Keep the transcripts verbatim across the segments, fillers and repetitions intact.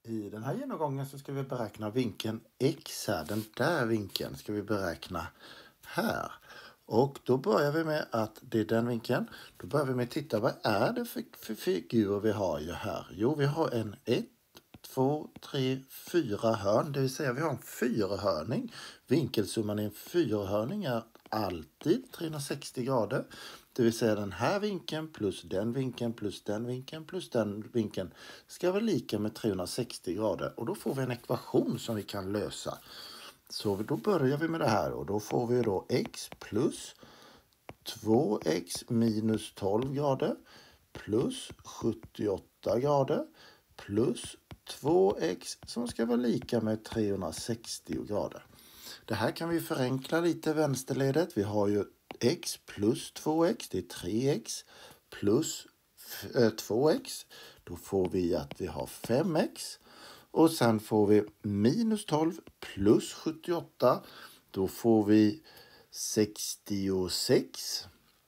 I den här genomgången så ska vi beräkna vinkeln X här. Den där vinkeln ska vi beräkna här. Och då börjar vi med att det är den vinkeln. Då börjar vi med att titta vad är det för, för figur vi har ju här. Jo, vi har en ett, två, tre, fyra hörn. Det vill säga vi har en fyrhörning. Vinkelsumman i en fyrhörning är alltid trehundrasextio grader. Det vill säga den här vinkeln plus den vinkeln plus den vinkeln plus den vinkeln ska vara lika med trehundrasextio grader. Och då får vi en ekvation som vi kan lösa. Så då börjar vi med det här och då får vi då x plus två x minus tolv grader plus sjuttioåtta grader plus två x som ska vara lika med trehundrasextio grader. Det här kan vi förenkla lite vänsterledet. Vi har ju x plus två x, det är tre x plus två x. Då får vi att vi har fem x. Och sen får vi minus tolv plus sjuttioåtta. Då får vi sextiosex.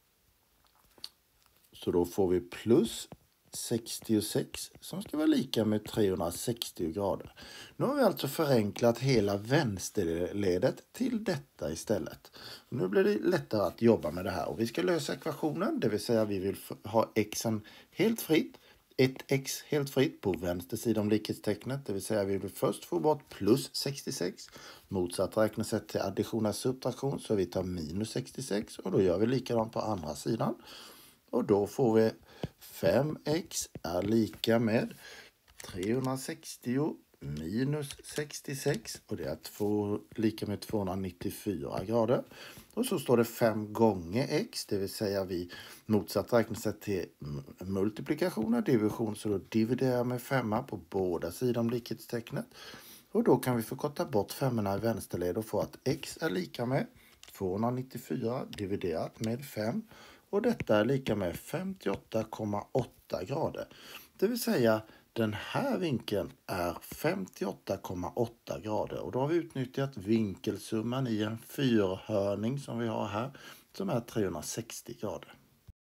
Så då får vi plus sextiosex som ska vara lika med trehundrasextio grader. Nu har vi alltså förenklat hela vänsterledet till detta istället. Nu blir det lättare att jobba med det här. Och vi ska lösa ekvationen, det vill säga vi vill ha xen helt fritt. ett x helt fritt på vänster sida om likhetstecknet. Det vill säga vi vill först få bort plus sextiosex. Motsatt räknesätt till addition och subtraktion. Så vi tar minus sextiosex. Och då gör vi likadant på andra sidan. Och då får vi fem x är lika med trehundrasextio minus sextiosex. Och det är två, lika med tvåhundranittiofyra grader. Och så står det fem gånger x. Det vill säga vi motsatt räknesätt till multiplikation och division. Så då dividerar med femma på båda sidor om likhetstecknet. Och då kan vi förkorta bort femmorna i vänsterled och få att x är lika med tvåhundranittiofyra dividerat med fem. Och detta är lika med femtioåtta komma åtta grader. Det vill säga den här vinkeln är femtioåtta komma åtta grader. Och då har vi utnyttjat vinkelsumman i en fyrhörning som vi har här som är trehundrasextio grader.